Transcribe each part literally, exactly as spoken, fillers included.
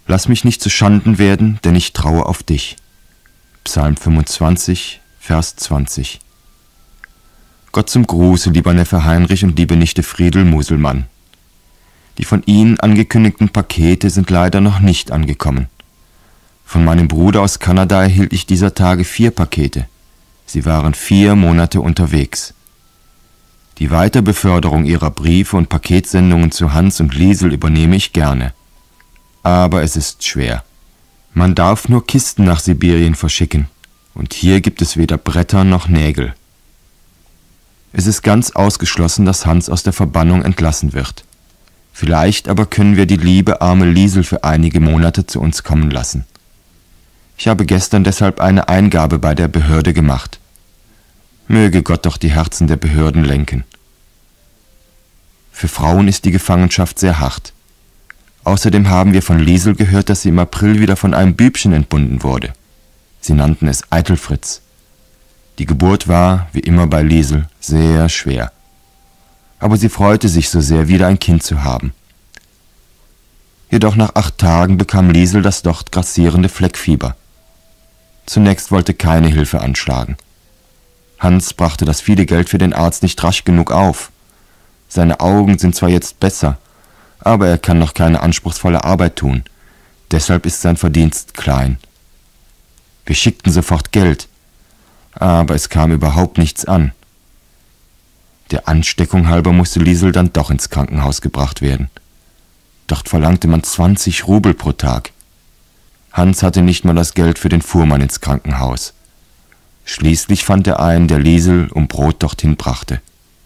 Lass mich nicht zu Schanden werden, denn ich traue auf dich. Psalm fünfundzwanzig, Vers zwanzig. Gott zum Gruße, lieber Neffe Heinrich und liebe Nichte Friedel Muselmann. Die von Ihnen angekündigten Pakete sind leider noch nicht angekommen. Von meinem Bruder aus Kanada erhielt ich dieser Tage vier Pakete. Sie waren vier Monate unterwegs. Die Weiterbeförderung ihrer Briefe und Paketsendungen zu Hans und Liesel übernehme ich gerne. Aber es ist schwer. Man darf nur Kisten nach Sibirien verschicken, und hier gibt es weder Bretter noch Nägel. Es ist ganz ausgeschlossen, dass Hans aus der Verbannung entlassen wird. Vielleicht aber können wir die liebe arme Liesel für einige Monate zu uns kommen lassen. Ich habe gestern deshalb eine Eingabe bei der Behörde gemacht. Möge Gott doch die Herzen der Behörden lenken. Für Frauen ist die Gefangenschaft sehr hart. Außerdem haben wir von Liesel gehört, dass sie im April wieder von einem Bübchen entbunden wurde. Sie nannten es Eitelfritz. Die Geburt war, wie immer bei Liesel, sehr schwer. Aber sie freute sich so sehr, wieder ein Kind zu haben. Jedoch nach acht Tagen bekam Liesel das dort grassierende Fleckfieber. Zunächst wollte keine Hilfe anschlagen. Hans brachte das viele Geld für den Arzt nicht rasch genug auf. Seine Augen sind zwar jetzt besser, aber er kann noch keine anspruchsvolle Arbeit tun. Deshalb ist sein Verdienst klein. Wir schickten sofort Geld, aber es kam überhaupt nichts an. Der Ansteckung halber musste Liesel dann doch ins Krankenhaus gebracht werden. Dort verlangte man zwanzig Rubel pro Tag. Hans hatte nicht mal das Geld für den Fuhrmann ins Krankenhaus. Schließlich fand er einen, der Liesel um Brot dorthin brachte.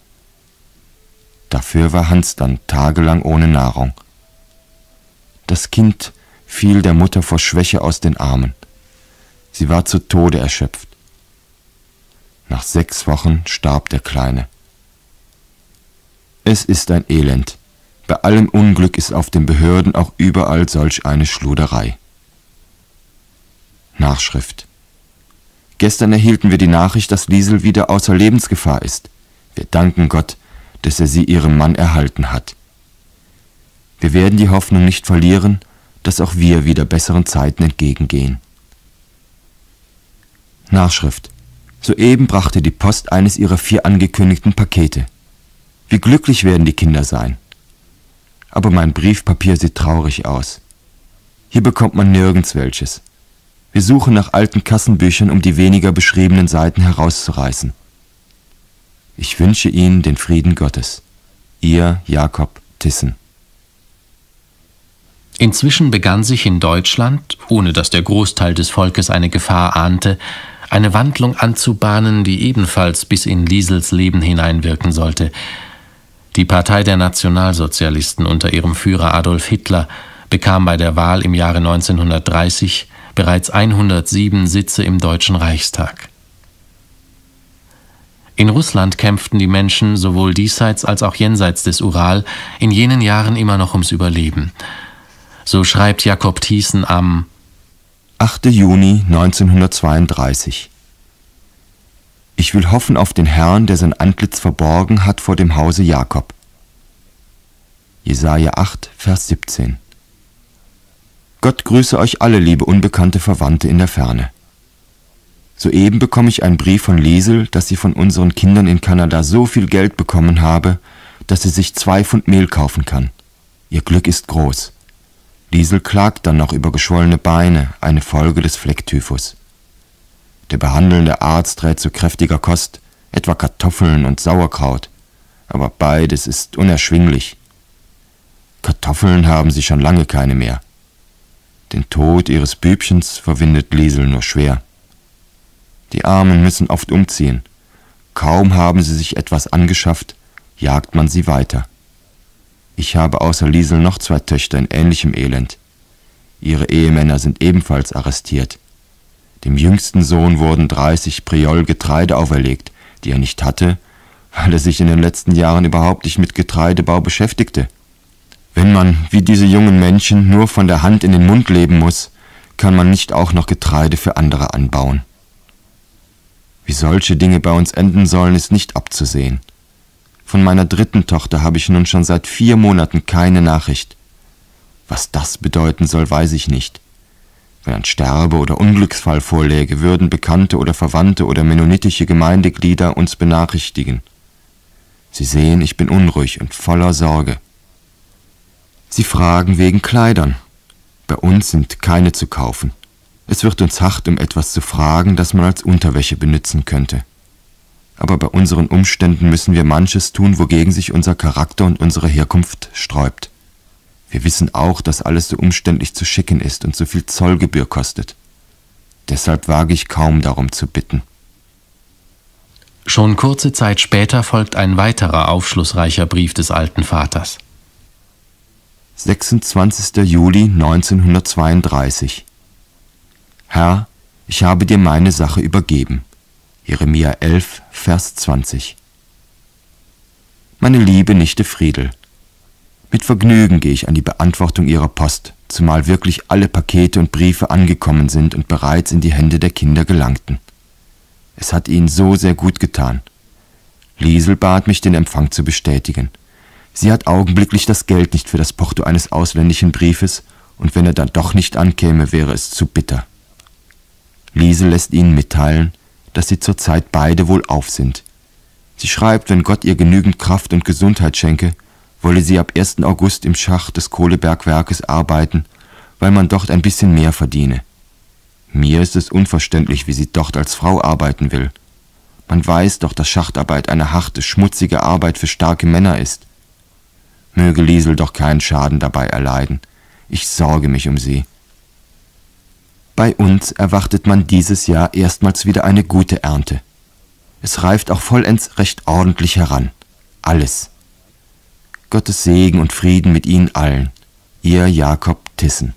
Dafür war Hans dann tagelang ohne Nahrung. Das Kind fiel der Mutter vor Schwäche aus den Armen. Sie war zu Tode erschöpft. Nach sechs Wochen starb der Kleine. Es ist ein Elend. Bei allem Unglück ist auf den Behörden auch überall solch eine Schluderei. Nachschrift. Gestern erhielten wir die Nachricht, dass Liesel wieder außer Lebensgefahr ist. Wir danken Gott, dass er sie ihrem Mann erhalten hat. Wir werden die Hoffnung nicht verlieren, dass auch wir wieder besseren Zeiten entgegengehen. Nachschrift. Soeben brachte die Post eines ihrer vier angekündigten Pakete. Wie glücklich werden die Kinder sein. Aber mein Briefpapier sieht traurig aus. Hier bekommt man nirgends welches. Wir suchen nach alten Kassenbüchern, um die weniger beschriebenen Seiten herauszureißen. Ich wünsche Ihnen den Frieden Gottes. Ihr Jakob Thyssen. Inzwischen begann sich in Deutschland, ohne dass der Großteil des Volkes eine Gefahr ahnte, eine Wandlung anzubahnen, die ebenfalls bis in Liesels Leben hineinwirken sollte. Die Partei der Nationalsozialisten unter ihrem Führer Adolf Hitler bekam bei der Wahl im Jahre neunzehnhundertdreißig bereits hundertsieben Sitze im Deutschen Reichstag. In Russland kämpften die Menschen sowohl diesseits als auch jenseits des Ural in jenen Jahren immer noch ums Überleben. So schreibt Jakob Thiessen am achter Juni neunzehnhundertzweiunddreißig. Ich will hoffen auf den Herrn, der sein Antlitz verborgen hat vor dem Hause Jakob. Jesaja acht, Vers siebzehn. Gott grüße euch alle, liebe unbekannte Verwandte in der Ferne. Soeben bekomme ich einen Brief von Liesel, dass sie von unseren Kindern in Kanada so viel Geld bekommen habe, dass sie sich zwei Pfund Mehl kaufen kann. Ihr Glück ist groß. Liesel klagt dann noch über geschwollene Beine, eine Folge des Flecktyphus. Der behandelnde Arzt rät zu kräftiger Kost, etwa Kartoffeln und Sauerkraut, aber beides ist unerschwinglich. Kartoffeln haben sie schon lange keine mehr. Den Tod ihres Bübchens verwindet Liesel nur schwer. Die Armen müssen oft umziehen. Kaum haben sie sich etwas angeschafft, jagt man sie weiter. Ich habe außer Liesel noch zwei Töchter in ähnlichem Elend. Ihre Ehemänner sind ebenfalls arrestiert. Dem jüngsten Sohn wurden dreißig Priol Getreide auferlegt, die er nicht hatte, weil er sich in den letzten Jahren überhaupt nicht mit Getreidebau beschäftigte. Wenn man, wie diese jungen Menschen, nur von der Hand in den Mund leben muss, kann man nicht auch noch Getreide für andere anbauen. Wie solche Dinge bei uns enden sollen, ist nicht abzusehen. Von meiner dritten Tochter habe ich nun schon seit vier Monaten keine Nachricht. Was das bedeuten soll, weiß ich nicht. Wenn ein Sterbe- oder Unglücksfall vorläge, würden Bekannte oder Verwandte oder mennonitische Gemeindeglieder uns benachrichtigen. Sie sehen, ich bin unruhig und voller Sorge. Sie fragen wegen Kleidern. Bei uns sind keine zu kaufen. Es wird uns hart, um etwas zu fragen, das man als Unterwäsche benutzen könnte. Aber bei unseren Umständen müssen wir manches tun, wogegen sich unser Charakter und unsere Herkunft sträubt. Wir wissen auch, dass alles so umständlich zu schicken ist und so viel Zollgebühr kostet. Deshalb wage ich kaum darum zu bitten. Schon kurze Zeit später folgt ein weiterer aufschlussreicher Brief des alten Vaters. sechsundzwanzigster Juli neunzehnhundertzweiunddreißig. Herr, ich habe dir meine Sache übergeben. Jeremia elf, Vers zwanzig. Meine liebe Nichte Friedel, mit Vergnügen gehe ich an die Beantwortung Ihrer Post, zumal wirklich alle Pakete und Briefe angekommen sind und bereits in die Hände der Kinder gelangten. Es hat ihnen so sehr gut getan. Liesel bat mich, den Empfang zu bestätigen. Sie hat augenblicklich das Geld nicht für das Porto eines ausländischen Briefes, und wenn er dann doch nicht ankäme, wäre es zu bitter. Liesel lässt Ihnen mitteilen, dass sie zurzeit beide wohlauf sind. Sie schreibt, wenn Gott ihr genügend Kraft und Gesundheit schenke, wolle sie ab ersten August im Schacht des Kohlebergwerkes arbeiten, weil man dort ein bisschen mehr verdiene. Mir ist es unverständlich, wie sie dort als Frau arbeiten will. Man weiß doch, dass Schachtarbeit eine harte, schmutzige Arbeit für starke Männer ist. Möge Liesel doch keinen Schaden dabei erleiden. Ich sorge mich um sie. Bei uns erwartet man dieses Jahr erstmals wieder eine gute Ernte. Es reift auch vollends recht ordentlich heran. Alles. Gottes Segen und Frieden mit Ihnen allen. Ihr Jakob Thyssen.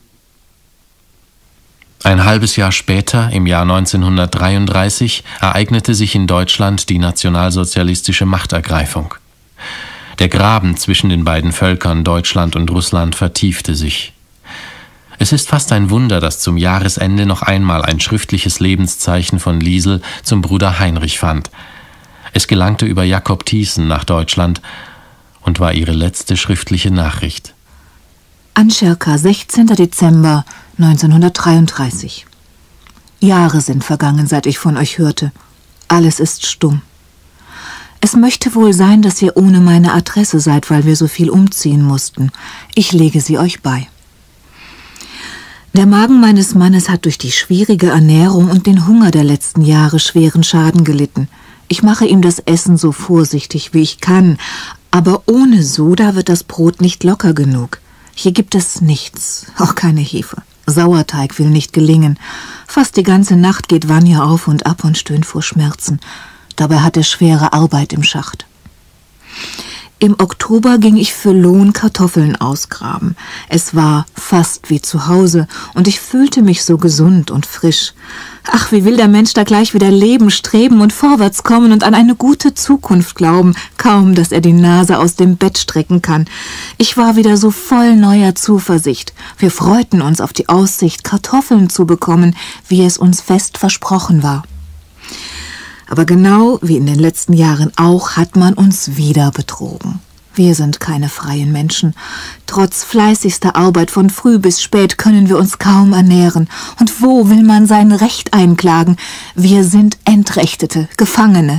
Ein halbes Jahr später, im Jahr neunzehnhundertdreiunddreißig, ereignete sich in Deutschland die nationalsozialistische Machtergreifung. Der Graben zwischen den beiden Völkern Deutschland und Russland vertiefte sich. Es ist fast ein Wunder, dass zum Jahresende noch einmal ein schriftliches Lebenszeichen von Liesel zum Bruder Heinrich fand. Es gelangte über Jakob Thiessen nach Deutschland und war ihre letzte schriftliche Nachricht. Anscherka, sechzehnter Dezember neunzehnhundertdreiunddreißig. Jahre sind vergangen, seit ich von euch hörte. Alles ist stumm. Es möchte wohl sein, dass ihr ohne meine Adresse seid, weil wir so viel umziehen mussten. Ich lege sie euch bei. Der Magen meines Mannes hat durch die schwierige Ernährung und den Hunger der letzten Jahre schweren Schaden gelitten. Ich mache ihm das Essen so vorsichtig, wie ich kann, aber ohne Soda wird das Brot nicht locker genug. Hier gibt es nichts, auch keine Hefe. Sauerteig will nicht gelingen. Fast die ganze Nacht geht Vanja auf und ab und stöhnt vor Schmerzen. Dabei hat er schwere Arbeit im Schacht. Im Oktober ging ich für Lohn Kartoffeln ausgraben. Es war fast wie zu Hause und ich fühlte mich so gesund und frisch. Ach, wie will der Mensch da gleich wieder leben, streben und vorwärts kommen und an eine gute Zukunft glauben, kaum, dass er die Nase aus dem Bett strecken kann. Ich war wieder so voll neuer Zuversicht. Wir freuten uns auf die Aussicht, Kartoffeln zu bekommen, wie es uns fest versprochen war. Aber genau wie in den letzten Jahren auch, hat man uns wieder betrogen. Wir sind keine freien Menschen. Trotz fleißigster Arbeit von früh bis spät können wir uns kaum ernähren. Und wo will man sein Recht einklagen? Wir sind Entrechtete, Gefangene.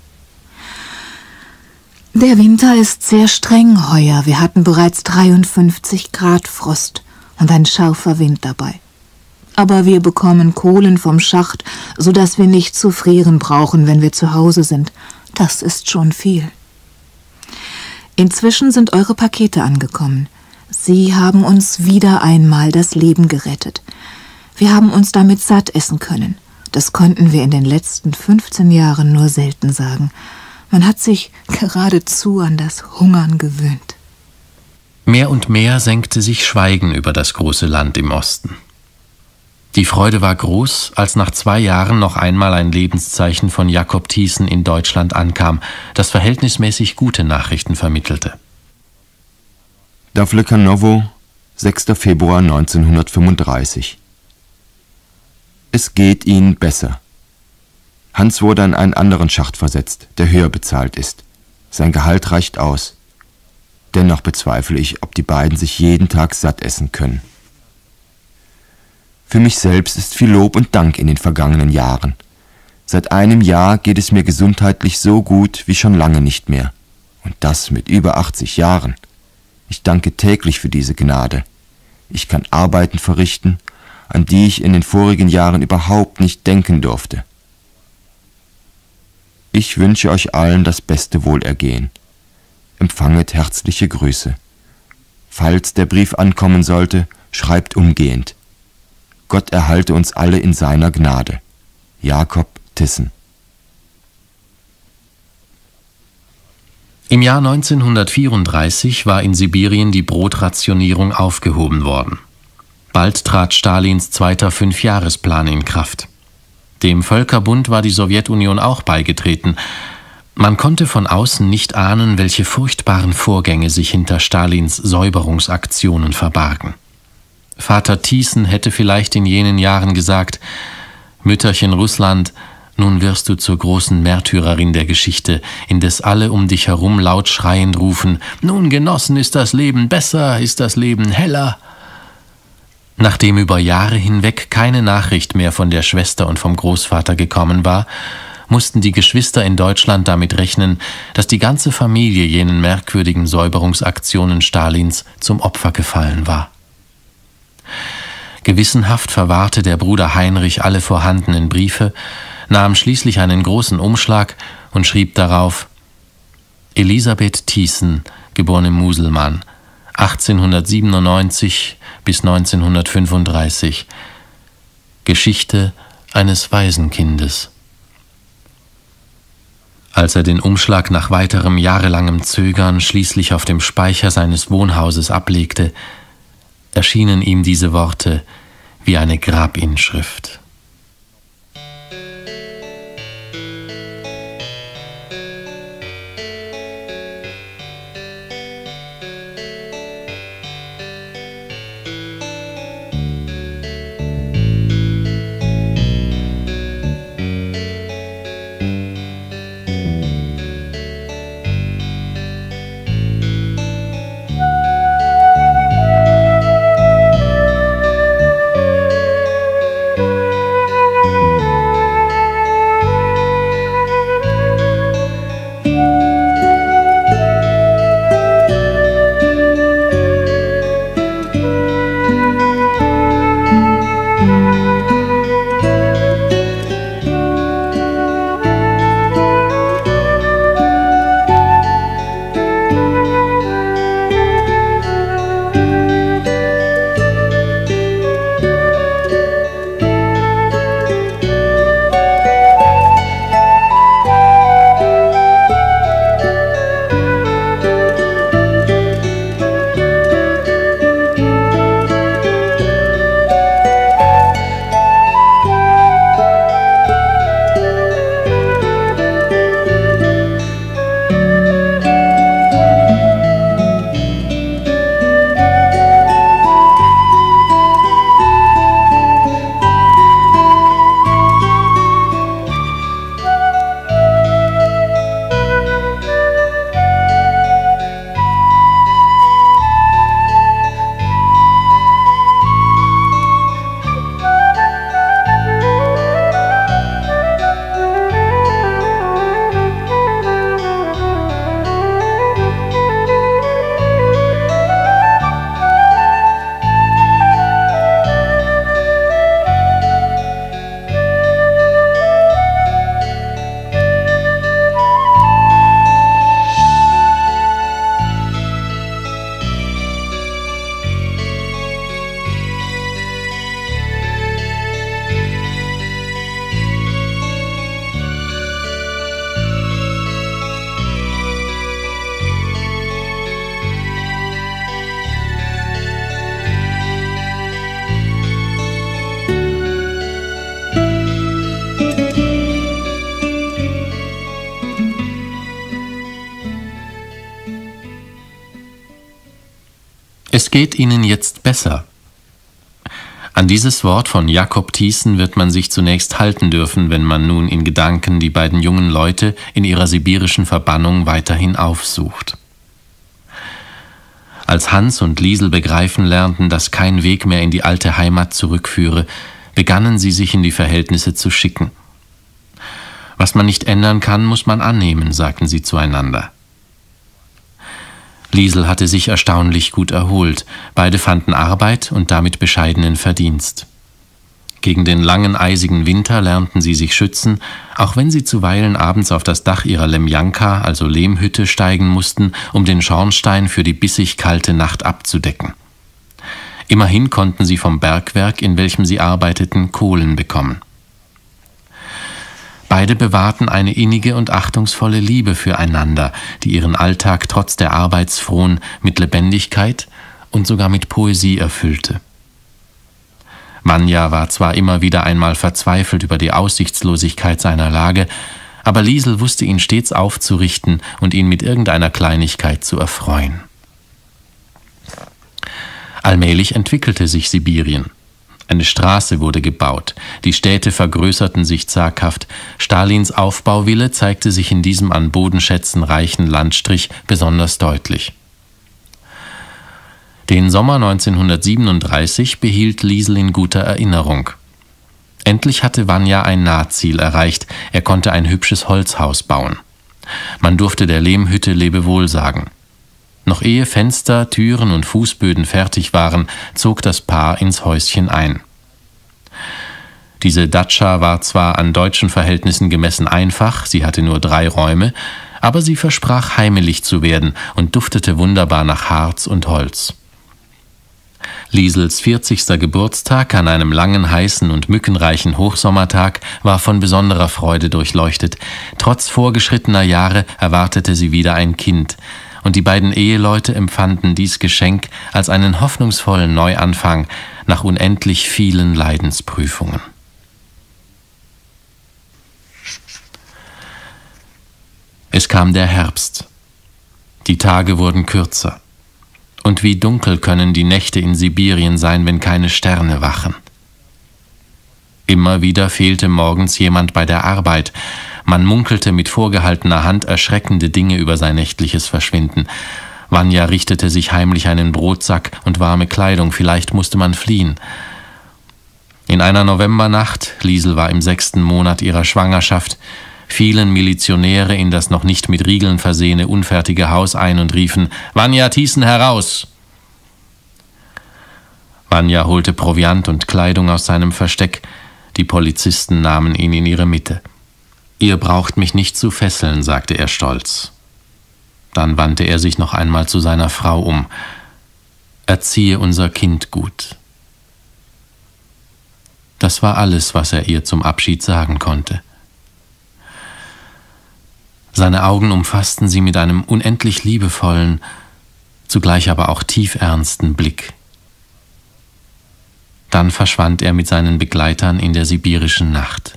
Der Winter ist sehr streng heuer. Wir hatten bereits dreiundfünfzig Grad Frost und ein scharfer Wind dabei. Aber wir bekommen Kohlen vom Schacht, so dass wir nicht zu frieren brauchen, wenn wir zu Hause sind. Das ist schon viel. Inzwischen sind eure Pakete angekommen. Sie haben uns wieder einmal das Leben gerettet. Wir haben uns damit satt essen können. Das konnten wir in den letzten fünfzehn Jahren nur selten sagen. Man hat sich geradezu an das Hungern gewöhnt. Mehr und mehr senkte sich Schweigen über das große Land im Osten. Die Freude war groß, als nach zwei Jahren noch einmal ein Lebenszeichen von Jakob Thiessen in Deutschland ankam, das verhältnismäßig gute Nachrichten vermittelte. Dawlekanowo, sechster Februar neunzehnhundertfünfunddreißig. Es geht Ihnen besser. Hans wurde an einen anderen Schacht versetzt, der höher bezahlt ist. Sein Gehalt reicht aus. Dennoch bezweifle ich, ob die beiden sich jeden Tag satt essen können. Für mich selbst ist viel Lob und Dank in den vergangenen Jahren. Seit einem Jahr geht es mir gesundheitlich so gut wie schon lange nicht mehr. Und das mit über achtzig Jahren. Ich danke täglich für diese Gnade. Ich kann Arbeiten verrichten, an die ich in den vorigen Jahren überhaupt nicht denken durfte. Ich wünsche euch allen das beste Wohlergehen. Empfanget herzliche Grüße. Falls der Brief ankommen sollte, schreibt umgehend. Gott erhalte uns alle in seiner Gnade. Jakob Thyssen. Im Jahr neunzehnhundertvierunddreißig war in Sibirien die Brotrationierung aufgehoben worden. Bald trat Stalins zweiter Fünfjahresplan in Kraft. Dem Völkerbund war die Sowjetunion auch beigetreten. Man konnte von außen nicht ahnen, welche furchtbaren Vorgänge sich hinter Stalins Säuberungsaktionen verbargen. Vater Thiessen hätte vielleicht in jenen Jahren gesagt: Mütterchen Russland, nun wirst du zur großen Märtyrerin der Geschichte, indes alle um dich herum laut schreiend rufen: Nun, Genossen, ist das Leben besser, ist das Leben heller. Nachdem über Jahre hinweg keine Nachricht mehr von der Schwester und vom Großvater gekommen war, mussten die Geschwister in Deutschland damit rechnen, dass die ganze Familie jenen merkwürdigen Säuberungsaktionen Stalins zum Opfer gefallen war. Gewissenhaft verwahrte der Bruder Heinrich alle vorhandenen Briefe, nahm schließlich einen großen Umschlag und schrieb darauf: Elisabeth Thiessen, geborene Muselmann, achtzehnhundertsiebenundneunzig bis neunzehnhundertfünfunddreißig. Geschichte eines Waisenkindes. Als er den Umschlag nach weiterem jahrelangem Zögern schließlich auf dem Speicher seines Wohnhauses ablegte, erschienen ihm diese Worte wie eine Grabinschrift. Es geht ihnen jetzt besser. An dieses Wort von Jakob Thiessen wird man sich zunächst halten dürfen, wenn man nun in Gedanken die beiden jungen Leute in ihrer sibirischen Verbannung weiterhin aufsucht. Als Hans und Liesel begreifen lernten, dass kein Weg mehr in die alte Heimat zurückführe, begannen sie sich in die Verhältnisse zu schicken. Was man nicht ändern kann, muss man annehmen, sagten sie zueinander. Liesel hatte sich erstaunlich gut erholt. Beide fanden Arbeit und damit bescheidenen Verdienst. Gegen den langen, eisigen Winter lernten sie sich schützen, auch wenn sie zuweilen abends auf das Dach ihrer Lemjanka, also Lehmhütte, steigen mussten, um den Schornstein für die bissig kalte Nacht abzudecken. Immerhin konnten sie vom Bergwerk, in welchem sie arbeiteten, Kohlen bekommen. Beide bewahrten eine innige und achtungsvolle Liebe füreinander, die ihren Alltag trotz der Arbeitsfrohen mit Lebendigkeit und sogar mit Poesie erfüllte. Vanja war zwar immer wieder einmal verzweifelt über die Aussichtslosigkeit seiner Lage, aber Liesel wusste ihn stets aufzurichten und ihn mit irgendeiner Kleinigkeit zu erfreuen. Allmählich entwickelte sich Sibirien. Eine Straße wurde gebaut, die Städte vergrößerten sich zaghaft, Stalins Aufbauwille zeigte sich in diesem an Bodenschätzen reichen Landstrich besonders deutlich. Den Sommer neunzehnhundertsiebenunddreißig behielt Liesel in guter Erinnerung. Endlich hatte Vanja ein Nahziel erreicht, er konnte ein hübsches Holzhaus bauen. Man durfte der Lehmhütte Lebewohl sagen. Noch ehe Fenster, Türen und Fußböden fertig waren, zog das Paar ins Häuschen ein. Diese Datscha war zwar an deutschen Verhältnissen gemessen einfach, sie hatte nur drei Räume, aber sie versprach heimelig zu werden und duftete wunderbar nach Harz und Holz. Liesels vierzigster Geburtstag an einem langen, heißen und mückenreichen Hochsommertag war von besonderer Freude durchleuchtet. Trotz vorgeschrittener Jahre erwartete sie wieder ein Kind, und die beiden Eheleute empfanden dies Geschenk als einen hoffnungsvollen Neuanfang nach unendlich vielen Leidensprüfungen. Es kam der Herbst. Die Tage wurden kürzer. Und wie dunkel können die Nächte in Sibirien sein, wenn keine Sterne wachen. Immer wieder fehlte morgens jemand bei der Arbeit. Man munkelte mit vorgehaltener Hand erschreckende Dinge über sein nächtliches Verschwinden. Vanja richtete sich heimlich einen Brotsack und warme Kleidung, vielleicht musste man fliehen. In einer Novembernacht, Liesel war im sechsten Monat ihrer Schwangerschaft, fielen Milizionäre in das noch nicht mit Riegeln versehene, unfertige Haus ein und riefen: »Vanja Thiessen, heraus!« Vanja holte Proviant und Kleidung aus seinem Versteck. Die Polizisten nahmen ihn in ihre Mitte. »Ihr braucht mich nicht zu fesseln«, sagte er stolz. Dann wandte er sich noch einmal zu seiner Frau um. »Erziehe unser Kind gut.« Das war alles, was er ihr zum Abschied sagen konnte. Seine Augen umfassten sie mit einem unendlich liebevollen, zugleich aber auch tiefernsten Blick. Dann verschwand er mit seinen Begleitern in der sibirischen Nacht.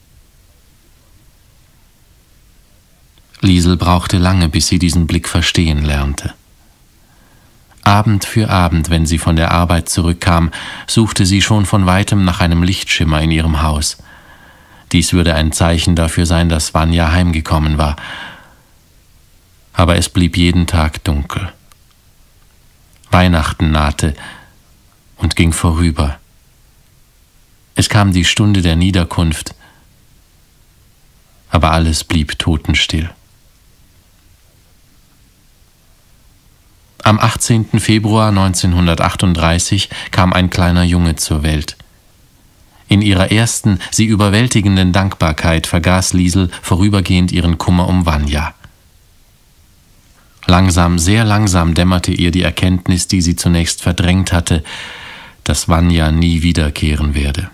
Liesel brauchte lange, bis sie diesen Blick verstehen lernte. Abend für Abend, wenn sie von der Arbeit zurückkam, suchte sie schon von weitem nach einem Lichtschimmer in ihrem Haus. Dies würde ein Zeichen dafür sein, dass Vanja heimgekommen war. Aber es blieb jeden Tag dunkel. Weihnachten nahte und ging vorüber. Es kam die Stunde der Niederkunft, aber alles blieb totenstill. Am achtzehnten Februar neunzehnhundertachtunddreißig kam ein kleiner Junge zur Welt. In ihrer ersten, sie überwältigenden Dankbarkeit vergaß Liesel vorübergehend ihren Kummer um Vanja. Langsam, sehr langsam dämmerte ihr die Erkenntnis, die sie zunächst verdrängt hatte, dass Vanja nie wiederkehren werde.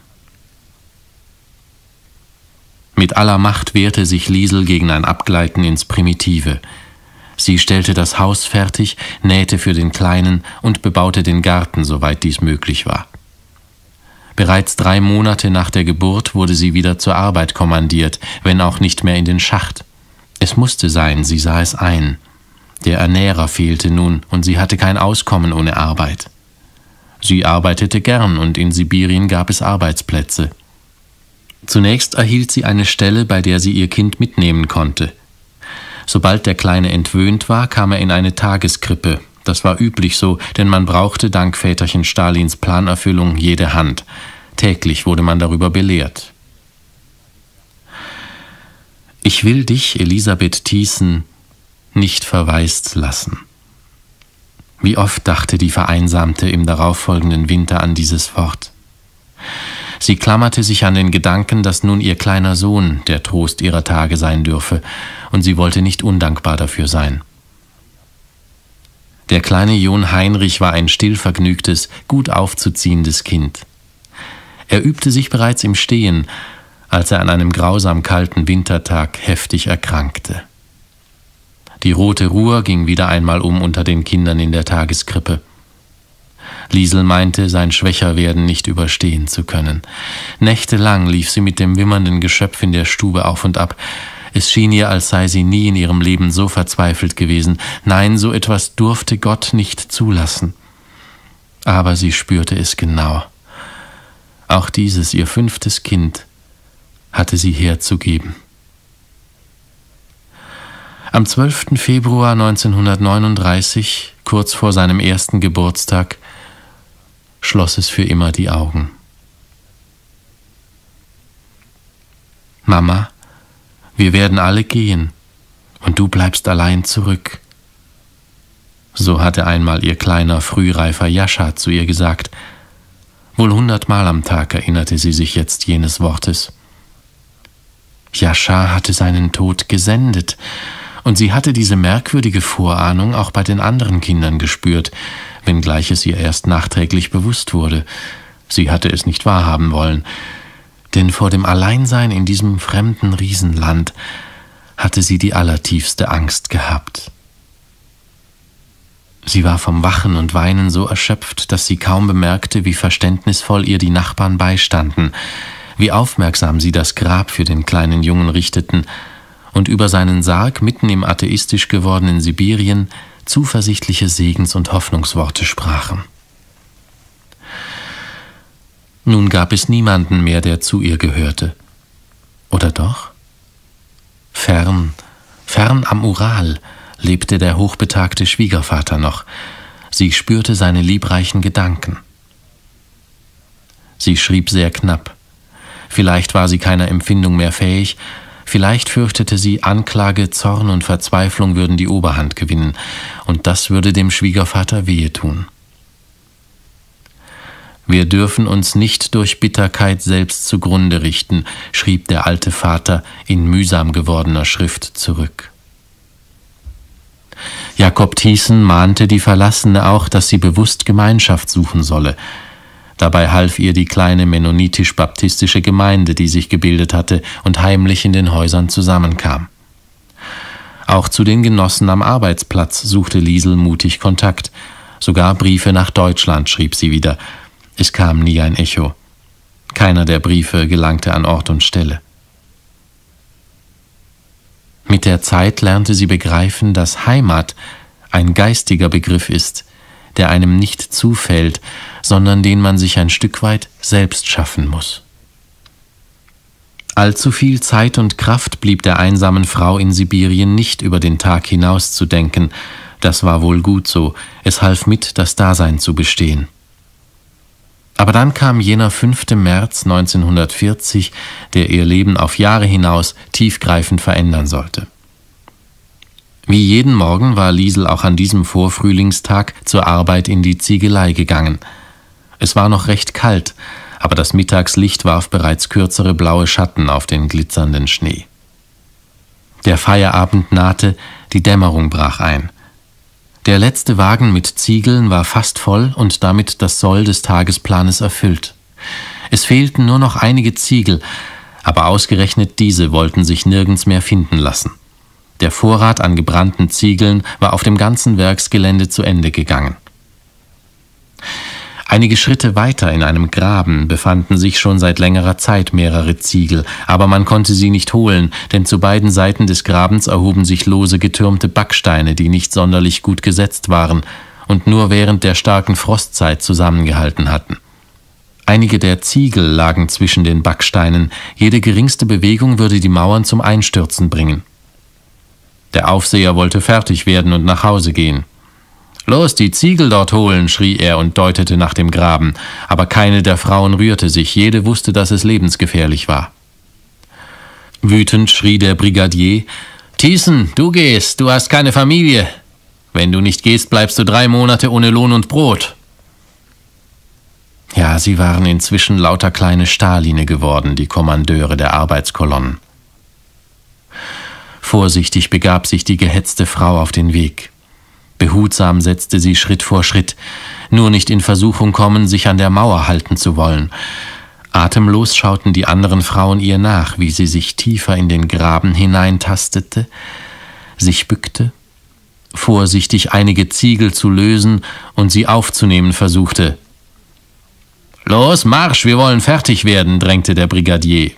Mit aller Macht wehrte sich Liesel gegen ein Abgleiten ins Primitive. Sie stellte das Haus fertig, nähte für den Kleinen und bebaute den Garten, soweit dies möglich war. Bereits drei Monate nach der Geburt wurde sie wieder zur Arbeit kommandiert, wenn auch nicht mehr in den Schacht. Es musste sein, sie sah es ein. Der Ernährer fehlte nun, und sie hatte kein Auskommen ohne Arbeit. Sie arbeitete gern, und in Sibirien gab es Arbeitsplätze. Zunächst erhielt sie eine Stelle, bei der sie ihr Kind mitnehmen konnte. Sobald der Kleine entwöhnt war, kam er in eine Tageskrippe, das war üblich so, denn man brauchte dank Väterchen Stalins Planerfüllung jede Hand. Täglich wurde man darüber belehrt. Ich will dich, Elisabeth Thiessen, nicht verwaist lassen. Wie oft dachte die Vereinsamte im darauffolgenden Winter an dieses Wort. Sie klammerte sich an den Gedanken, dass nun ihr kleiner Sohn der Trost ihrer Tage sein dürfe, und sie wollte nicht undankbar dafür sein. Der kleine John Heinrich war ein stillvergnügtes, gut aufzuziehendes Kind. Er übte sich bereits im Stehen, als er an einem grausam kalten Wintertag heftig erkrankte. Die rote Ruhr ging wieder einmal um unter den Kindern in der Tageskrippe. Liesel meinte, sein Schwächerwerden nicht überstehen zu können. Nächtelang lief sie mit dem wimmernden Geschöpf in der Stube auf und ab. Es schien ihr, als sei sie nie in ihrem Leben so verzweifelt gewesen. Nein, so etwas durfte Gott nicht zulassen. Aber sie spürte es genau. Auch dieses, ihr fünftes Kind, hatte sie herzugeben. Am zwölften Februar neunzehnhundertneununddreißig, kurz vor seinem ersten Geburtstag, schloss es für immer die Augen. Mama, wir werden alle gehen und du bleibst allein zurück. So hatte einmal ihr kleiner, frühreifer Jascha zu ihr gesagt. Wohl hundertmal am Tag erinnerte sie sich jetzt jenes Wortes. Jascha hatte seinen Tod gesendet, und sie hatte diese merkwürdige Vorahnung auch bei den anderen Kindern gespürt, wenngleich es ihr erst nachträglich bewusst wurde. Sie hatte es nicht wahrhaben wollen, denn vor dem Alleinsein in diesem fremden Riesenland hatte sie die allertiefste Angst gehabt. Sie war vom Wachen und Weinen so erschöpft, dass sie kaum bemerkte, wie verständnisvoll ihr die Nachbarn beistanden, wie aufmerksam sie das Grab für den kleinen Jungen richteten und über seinen Sarg mitten im atheistisch gewordenen Sibirien zuversichtliche Segens- und Hoffnungsworte sprachen. Nun gab es niemanden mehr, der zu ihr gehörte. Oder doch? Fern, fern am Ural lebte der hochbetagte Schwiegervater noch. Sie spürte seine liebreichen Gedanken. Sie schrieb sehr knapp. Vielleicht war sie keiner Empfindung mehr fähig, vielleicht fürchtete sie, Anklage, Zorn und Verzweiflung würden die Oberhand gewinnen, und das würde dem Schwiegervater wehetun. Wir dürfen uns nicht durch Bitterkeit selbst zugrunde richten, schrieb der alte Vater in mühsam gewordener Schrift zurück. Jakob Thiessen mahnte die Verlassene auch, dass sie bewusst Gemeinschaft suchen solle. Dabei half ihr die kleine mennonitisch-baptistische Gemeinde, die sich gebildet hatte und heimlich in den Häusern zusammenkam. Auch zu den Genossen am Arbeitsplatz suchte Liesel mutig Kontakt. Sogar Briefe nach Deutschland schrieb sie wieder. Es kam nie ein Echo. Keiner der Briefe gelangte an Ort und Stelle. Mit der Zeit lernte sie begreifen, dass Heimat ein geistiger Begriff ist, der einem nicht zufällt, sondern den man sich ein Stück weit selbst schaffen muss. Allzu viel Zeit und Kraft blieb der einsamen Frau in Sibirien nicht über den Tag hinaus zu denken. Das war wohl gut so, es half mit, das Dasein zu bestehen. Aber dann kam jener fünfte März neunzehnhundertvierzig, der ihr Leben auf Jahre hinaus tiefgreifend verändern sollte. Wie jeden Morgen war Liesel auch an diesem Vorfrühlingstag zur Arbeit in die Ziegelei gegangen. Es war noch recht kalt, aber das Mittagslicht warf bereits kürzere blaue Schatten auf den glitzernden Schnee. Der Feierabend nahte, die Dämmerung brach ein. Der letzte Wagen mit Ziegeln war fast voll und damit das Soll des Tagesplanes erfüllt. Es fehlten nur noch einige Ziegel, aber ausgerechnet diese wollten sich nirgends mehr finden lassen. Der Vorrat an gebrannten Ziegeln war auf dem ganzen Werksgelände zu Ende gegangen. Einige Schritte weiter in einem Graben befanden sich schon seit längerer Zeit mehrere Ziegel, aber man konnte sie nicht holen, denn zu beiden Seiten des Grabens erhoben sich lose getürmte Backsteine, die nicht sonderlich gut gesetzt waren und nur während der starken Frostzeit zusammengehalten hatten. Einige der Ziegel lagen zwischen den Backsteinen, jede geringste Bewegung würde die Mauern zum Einstürzen bringen. Der Aufseher wollte fertig werden und nach Hause gehen. »Los, die Ziegel dort holen«, schrie er und deutete nach dem Graben, aber keine der Frauen rührte sich, jede wusste, dass es lebensgefährlich war. Wütend schrie der Brigadier: »Thiessen, du gehst, du hast keine Familie. Wenn du nicht gehst, bleibst du drei Monate ohne Lohn und Brot.« Ja, sie waren inzwischen lauter kleine Staline geworden, die Kommandeure der Arbeitskolonnen. Vorsichtig begab sich die gehetzte Frau auf den Weg. Behutsam setzte sie Schritt vor Schritt, nur nicht in Versuchung kommen, sich an der Mauer halten zu wollen. Atemlos schauten die anderen Frauen ihr nach, wie sie sich tiefer in den Graben hineintastete, sich bückte, vorsichtig einige Ziegel zu lösen und sie aufzunehmen versuchte. »Los, Marsch, wir wollen fertig werden«, drängte der Brigadier.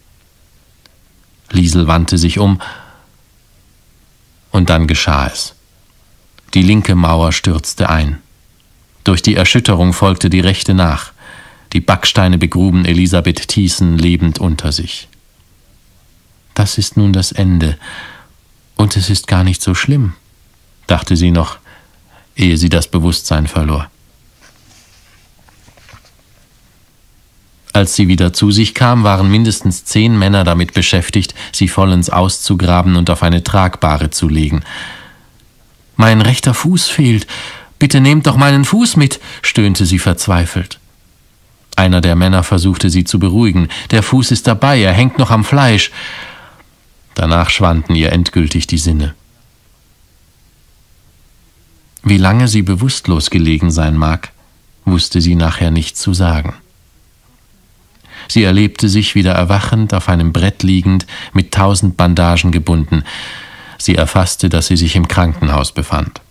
Liesel wandte sich um, und dann geschah es. Die linke Mauer stürzte ein. Durch die Erschütterung folgte die rechte nach. Die Backsteine begruben Elisabeth Thiessen lebend unter sich. Das ist nun das Ende, und es ist gar nicht so schlimm, dachte sie noch, ehe sie das Bewusstsein verlor. Als sie wieder zu sich kam, waren mindestens zehn Männer damit beschäftigt, sie vollends auszugraben und auf eine Tragbahre zu legen. »Mein rechter Fuß fehlt. Bitte nehmt doch meinen Fuß mit«, stöhnte sie verzweifelt. Einer der Männer versuchte sie zu beruhigen. »Der Fuß ist dabei, er hängt noch am Fleisch.« Danach schwanden ihr endgültig die Sinne. Wie lange sie bewusstlos gelegen sein mag, wusste sie nachher nicht zu sagen. Sie erlebte sich wieder erwachend, auf einem Brett liegend, mit tausend Bandagen gebunden. Sie erfasste, dass sie sich im Krankenhaus befand.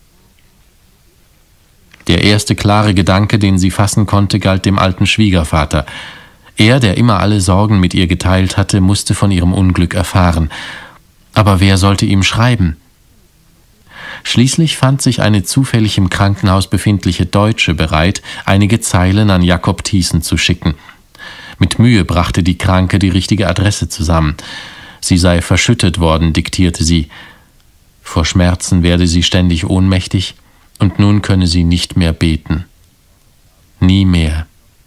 Der erste klare Gedanke, den sie fassen konnte, galt dem alten Schwiegervater. Er, der immer alle Sorgen mit ihr geteilt hatte, musste von ihrem Unglück erfahren. Aber wer sollte ihm schreiben? Schließlich fand sich eine zufällig im Krankenhaus befindliche Deutsche bereit, einige Zeilen an Jakob Thiessen zu schicken. Mit Mühe brachte die Kranke die richtige Adresse zusammen. Sie sei verschüttet worden, diktierte sie. Vor Schmerzen werde sie ständig ohnmächtig und nun könne sie nicht mehr beten. Nie mehr.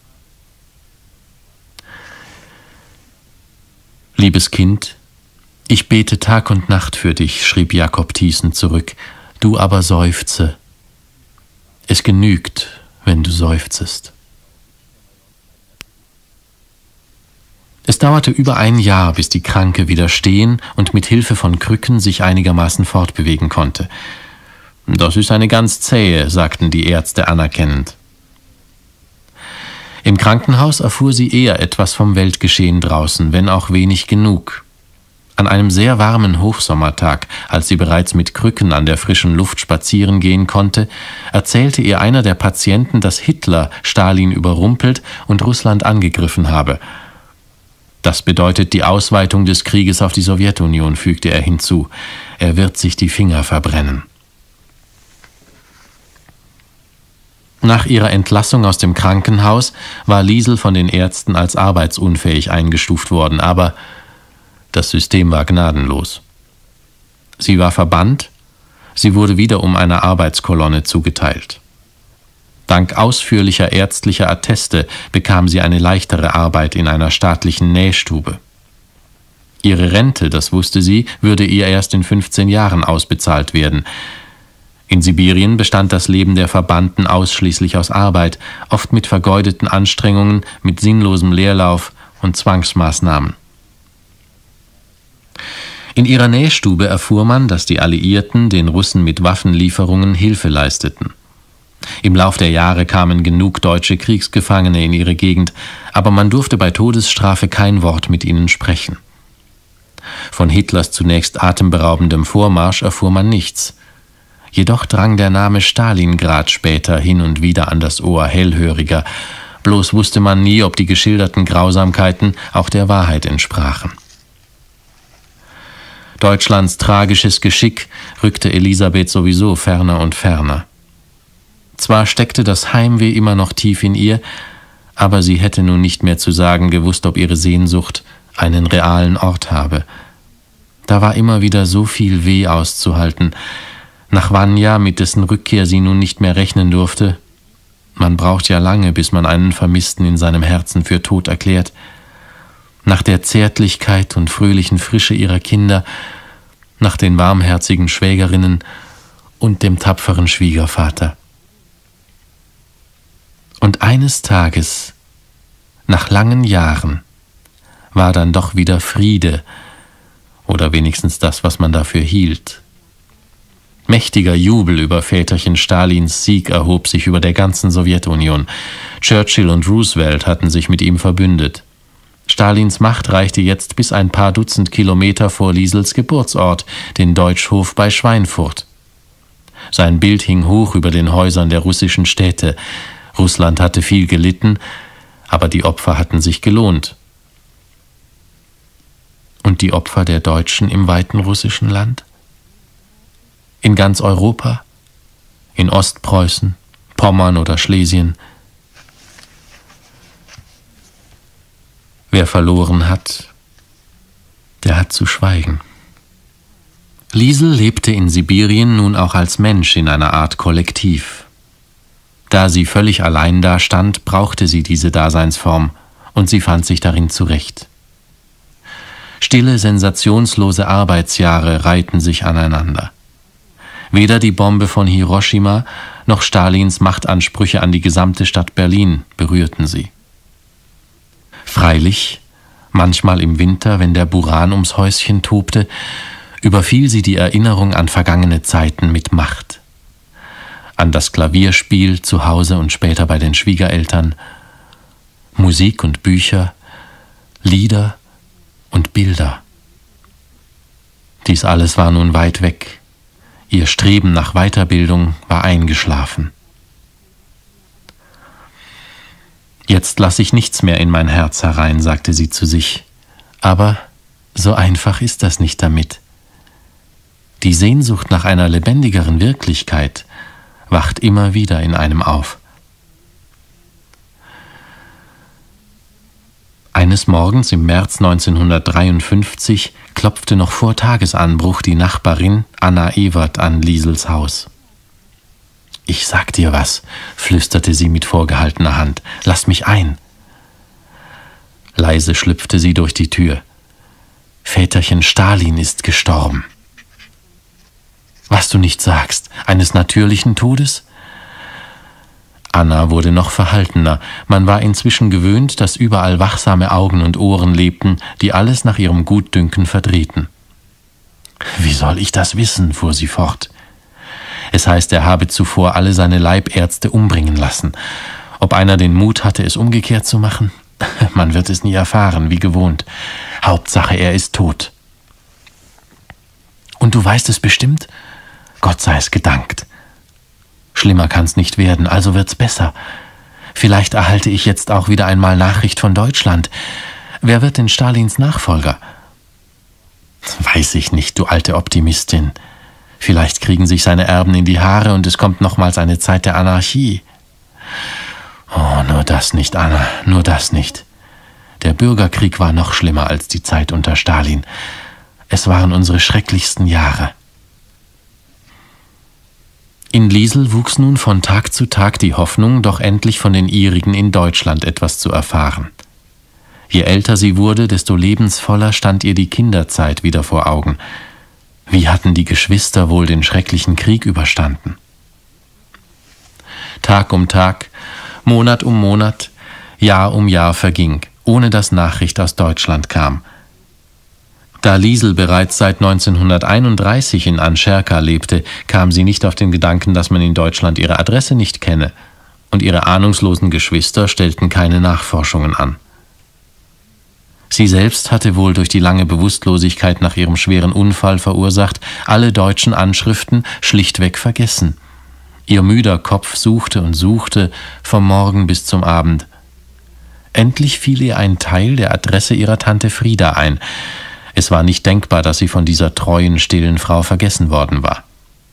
»Liebes Kind, ich bete Tag und Nacht für dich«, schrieb Jakob Thiessen zurück, »du aber seufze. Es genügt, wenn du seufzest.« Es dauerte über ein Jahr, bis die Kranke wieder stehen und mit Hilfe von Krücken sich einigermaßen fortbewegen konnte. »Das ist eine ganz zähe«, sagten die Ärzte anerkennend. Im Krankenhaus erfuhr sie eher etwas vom Weltgeschehen draußen, wenn auch wenig genug. An einem sehr warmen Hochsommertag, als sie bereits mit Krücken an der frischen Luft spazieren gehen konnte, erzählte ihr einer der Patienten, dass Hitler Stalin überrumpelt und Russland angegriffen habe. »Das bedeutet die Ausweitung des Krieges auf die Sowjetunion«, fügte er hinzu. »Er wird sich die Finger verbrennen.« Nach ihrer Entlassung aus dem Krankenhaus war Liesel von den Ärzten als arbeitsunfähig eingestuft worden, aber das System war gnadenlos. Sie war verbannt, sie wurde wiederum einer Arbeitskolonne zugeteilt. Dank ausführlicher ärztlicher Atteste bekam sie eine leichtere Arbeit in einer staatlichen Nähstube. Ihre Rente, das wusste sie, würde ihr erst in fünfzehn Jahren ausbezahlt werden. In Sibirien bestand das Leben der Verbannten ausschließlich aus Arbeit, oft mit vergeudeten Anstrengungen, mit sinnlosem Leerlauf und Zwangsmaßnahmen. In ihrer Nähstube erfuhr man, dass die Alliierten den Russen mit Waffenlieferungen Hilfe leisteten. Im Lauf der Jahre kamen genug deutsche Kriegsgefangene in ihre Gegend, aber man durfte bei Todesstrafe kein Wort mit ihnen sprechen. Von Hitlers zunächst atemberaubendem Vormarsch erfuhr man nichts. Jedoch drang der Name Stalingrad später hin und wieder an das Ohr hellhöriger, bloß wusste man nie, ob die geschilderten Grausamkeiten auch der Wahrheit entsprachen. Deutschlands tragisches Geschick rückte Elisabeth sowieso ferner und ferner. Zwar steckte das Heimweh immer noch tief in ihr, aber sie hätte nun nicht mehr zu sagen gewusst, ob ihre Sehnsucht einen realen Ort habe. Da war immer wieder so viel Weh auszuhalten, Nach Vanya, mit dessen Rückkehr sie nun nicht mehr rechnen durfte, man braucht ja lange, bis man einen Vermissten in seinem Herzen für tot erklärt, nach der Zärtlichkeit und fröhlichen Frische ihrer Kinder, nach den warmherzigen Schwägerinnen und dem tapferen Schwiegervater. Und eines Tages, nach langen Jahren, war dann doch wieder Friede, oder wenigstens das, was man dafür hielt. Mächtiger Jubel über Väterchen Stalins Sieg erhob sich über der ganzen Sowjetunion. Churchill und Roosevelt hatten sich mit ihm verbündet. Stalins Macht reichte jetzt bis ein paar Dutzend Kilometer vor Liesels Geburtsort, den Deutschhof bei Schweinfurt. Sein Bild hing hoch über den Häusern der russischen Städte. Russland hatte viel gelitten, aber die Opfer hatten sich gelohnt. Und die Opfer der Deutschen im weiten russischen Land? In ganz Europa? In Ostpreußen, Pommern oder Schlesien? Wer verloren hat, der hat zu schweigen. Liesel lebte in Sibirien nun auch als Mensch in einer Art Kollektiv. Da sie völlig allein dastand, brauchte sie diese Daseinsform, und sie fand sich darin zurecht. Stille, sensationslose Arbeitsjahre reihten sich aneinander. Weder die Bombe von Hiroshima noch Stalins Machtansprüche an die gesamte Stadt Berlin berührten sie. Freilich, manchmal im Winter, wenn der Buran ums Häuschen tobte, überfiel sie die Erinnerung an vergangene Zeiten mit Macht. An das Klavierspiel zu Hause und später bei den Schwiegereltern, Musik und Bücher, Lieder und Bilder. Dies alles war nun weit weg. Ihr Streben nach Weiterbildung war eingeschlafen. Jetzt lasse ich nichts mehr in mein Herz herein, sagte sie zu sich. Aber so einfach ist das nicht damit. Die Sehnsucht nach einer lebendigeren Wirklichkeit wacht immer wieder in einem auf. Eines Morgens im März neunzehnhundertdreiundfünfzig klopfte noch vor Tagesanbruch die Nachbarin Anna Ewert an Liesels Haus. »Ich sag dir was«, flüsterte sie mit vorgehaltener Hand. »Lass mich ein.« Leise schlüpfte sie durch die Tür. »Väterchen Stalin ist gestorben.« »Was du nicht sagst, eines natürlichen Todes?« Anna wurde noch verhaltener. Man war inzwischen gewöhnt, dass überall wachsame Augen und Ohren lebten, die alles nach ihrem Gutdünken verdrehten. »Wie soll ich das wissen?« fuhr sie fort. »Es heißt, er habe zuvor alle seine Leibärzte umbringen lassen. Ob einer den Mut hatte, es umgekehrt zu machen? Man wird es nie erfahren, wie gewohnt. Hauptsache, er ist tot.« »Und du weißt es bestimmt?« »Gott sei es gedankt. Schlimmer kann's nicht werden, also wird's besser. Vielleicht erhalte ich jetzt auch wieder einmal Nachricht von Deutschland. Wer wird denn Stalins Nachfolger?« »Weiß ich nicht, du alte Optimistin. Vielleicht kriegen sich seine Erben in die Haare und es kommt nochmals eine Zeit der Anarchie.« »Oh, nur das nicht, Anna, nur das nicht. Der Bürgerkrieg war noch schlimmer als die Zeit unter Stalin. Es waren unsere schrecklichsten Jahre.« In Liesel wuchs nun von Tag zu Tag die Hoffnung, doch endlich von den ihrigen in Deutschland etwas zu erfahren. Je älter sie wurde, desto lebensvoller stand ihr die Kinderzeit wieder vor Augen. Wie hatten die Geschwister wohl den schrecklichen Krieg überstanden? Tag um Tag, Monat um Monat, Jahr um Jahr verging, ohne dass Nachricht aus Deutschland kam. Da Liesel bereits seit neunzehnhunderteinunddreißig in Anscherka lebte, kam sie nicht auf den Gedanken, dass man in Deutschland ihre Adresse nicht kenne, und ihre ahnungslosen Geschwister stellten keine Nachforschungen an. Sie selbst hatte wohl durch die lange Bewusstlosigkeit nach ihrem schweren Unfall verursacht, alle deutschen Anschriften schlichtweg vergessen. Ihr müder Kopf suchte und suchte, vom Morgen bis zum Abend. Endlich fiel ihr ein Teil der Adresse ihrer Tante Frieda ein. Es war nicht denkbar, dass sie von dieser treuen, stillen Frau vergessen worden war.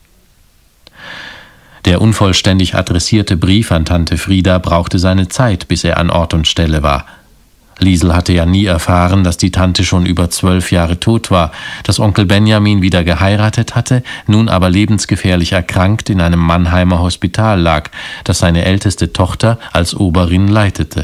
Der unvollständig adressierte Brief an Tante Frieda brauchte seine Zeit, bis er an Ort und Stelle war. Liesel hatte ja nie erfahren, dass die Tante schon über zwölf Jahre tot war, dass Onkel Benjamin wieder geheiratet hatte, nun aber lebensgefährlich erkrankt in einem Mannheimer Hospital lag, das seine älteste Tochter als Oberin leitete.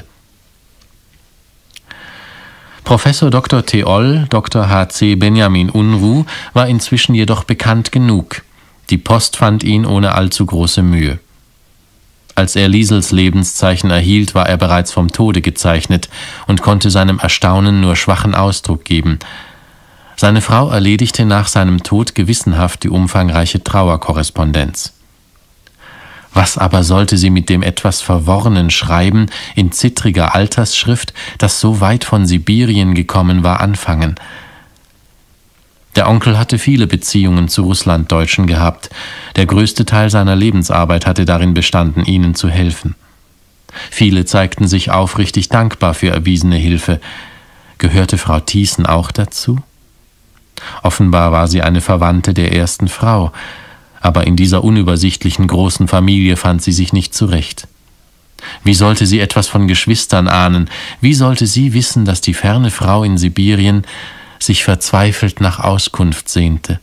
Professor Doktor Theol, Doktor H C Benjamin Unruh, war inzwischen jedoch bekannt genug. Die Post fand ihn ohne allzu große Mühe. Als er Liesels Lebenszeichen erhielt, war er bereits vom Tode gezeichnet und konnte seinem Erstaunen nur schwachen Ausdruck geben. Seine Frau erledigte nach seinem Tod gewissenhaft die umfangreiche Trauerkorrespondenz. Was aber sollte sie mit dem etwas verworrenen Schreiben in zittriger Altersschrift, das so weit von Sibirien gekommen war, anfangen? Der Onkel hatte viele Beziehungen zu Russlanddeutschen gehabt. Der größte Teil seiner Lebensarbeit hatte darin bestanden, ihnen zu helfen. Viele zeigten sich aufrichtig dankbar für erwiesene Hilfe. Gehörte Frau Thiessen auch dazu? Offenbar war sie eine Verwandte der ersten Frau, aber in dieser unübersichtlichen großen Familie fand sie sich nicht zurecht. Wie sollte sie etwas von Geschwistern ahnen? Wie sollte sie wissen, dass die ferne Frau in Sibirien sich verzweifelt nach Auskunft sehnte?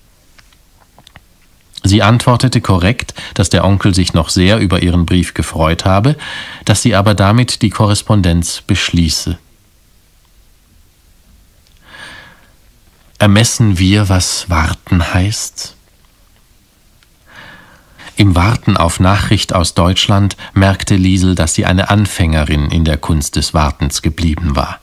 Sie antwortete korrekt, dass der Onkel sich noch sehr über ihren Brief gefreut habe, dass sie aber damit die Korrespondenz beschließe. Ermessen wir, was warten heißt? Im Warten auf Nachricht aus Deutschland merkte Liesel, dass sie eine Anfängerin in der Kunst des Wartens geblieben war.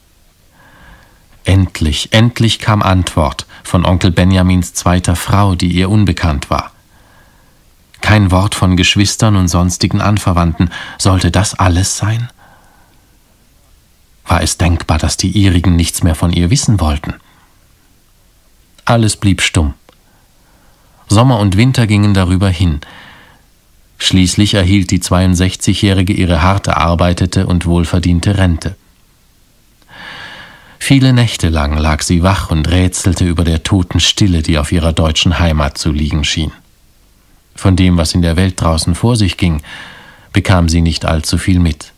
Endlich, endlich kam Antwort von Onkel Benjamins zweiter Frau, die ihr unbekannt war. Kein Wort von Geschwistern und sonstigen Anverwandten. Sollte das alles sein? War es denkbar, dass die ihrigen nichts mehr von ihr wissen wollten? Alles blieb stumm. Sommer und Winter gingen darüber hin. Schließlich erhielt die zweiundsechzigjährige ihre hart erarbeitete und wohlverdiente Rente. Viele Nächte lang lag sie wach und rätselte über der toten Stille, die auf ihrer deutschen Heimat zu liegen schien. Von dem, was in der Welt draußen vor sich ging, bekam sie nicht allzu viel mit.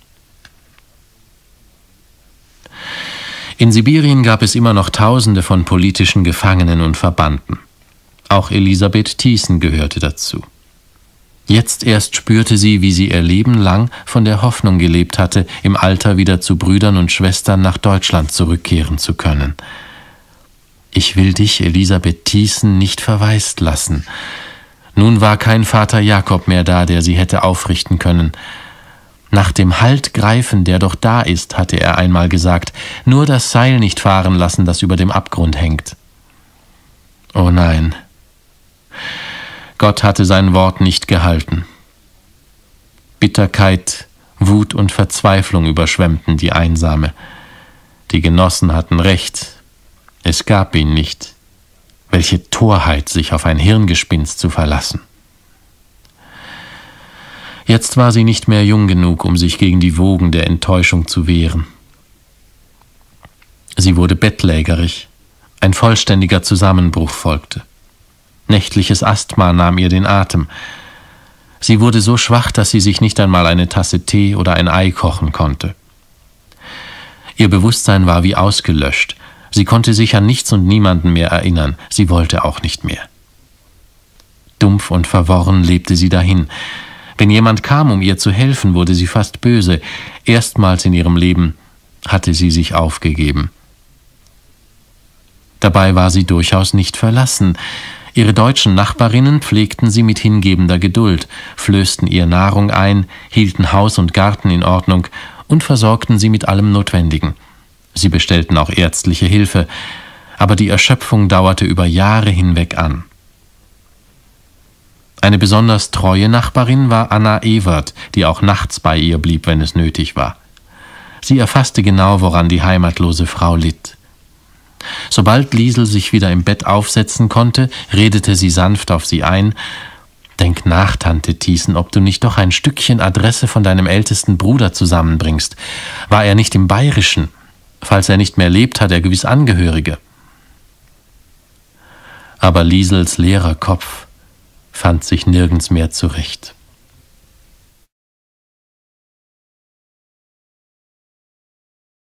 In Sibirien gab es immer noch Tausende von politischen Gefangenen und Verbannten. Auch Elisabeth Thiessen gehörte dazu. Jetzt erst spürte sie, wie sie ihr Leben lang von der Hoffnung gelebt hatte, im Alter wieder zu Brüdern und Schwestern nach Deutschland zurückkehren zu können. Ich will dich, Elisabeth Thiessen, nicht verwaist lassen. Nun war kein Vater Jakob mehr da, der sie hätte aufrichten können. Nach dem Halt greifen, der doch da ist, hatte er einmal gesagt, nur das Seil nicht fahren lassen, das über dem Abgrund hängt. Oh nein. Gott hatte sein Wort nicht gehalten. Bitterkeit, Wut und Verzweiflung überschwemmten die Einsame. Die Genossen hatten recht. Es gab ihn nicht. Welche Torheit, sich auf ein Hirngespinst zu verlassen. Jetzt war sie nicht mehr jung genug, um sich gegen die Wogen der Enttäuschung zu wehren. Sie wurde bettlägerig. Ein vollständiger Zusammenbruch folgte. Nächtliches Asthma nahm ihr den Atem. Sie wurde so schwach, dass sie sich nicht einmal eine Tasse Tee oder ein Ei kochen konnte. Ihr Bewusstsein war wie ausgelöscht. Sie konnte sich an nichts und niemanden mehr erinnern. Sie wollte auch nicht mehr. Dumpf und verworren lebte sie dahin. Wenn jemand kam, um ihr zu helfen, wurde sie fast böse. Erstmals in ihrem Leben hatte sie sich aufgegeben. Dabei war sie durchaus nicht verlassen. Ihre deutschen Nachbarinnen pflegten sie mit hingebender Geduld, flößten ihr Nahrung ein, hielten Haus und Garten in Ordnung und versorgten sie mit allem Notwendigen. Sie bestellten auch ärztliche Hilfe, aber die Erschöpfung dauerte über Jahre hinweg an. Eine besonders treue Nachbarin war Anna Ewert, die auch nachts bei ihr blieb, wenn es nötig war. Sie erfasste genau, woran die heimatlose Frau litt. Sobald Liesel sich wieder im Bett aufsetzen konnte, redete sie sanft auf sie ein. »Denk nach, Tante Thiessen, ob du nicht doch ein Stückchen Adresse von deinem ältesten Bruder zusammenbringst. War er nicht im Bayerischen? Falls er nicht mehr lebt, hat er gewiss Angehörige.« Aber Liesels leerer Kopf fand sich nirgends mehr zurecht.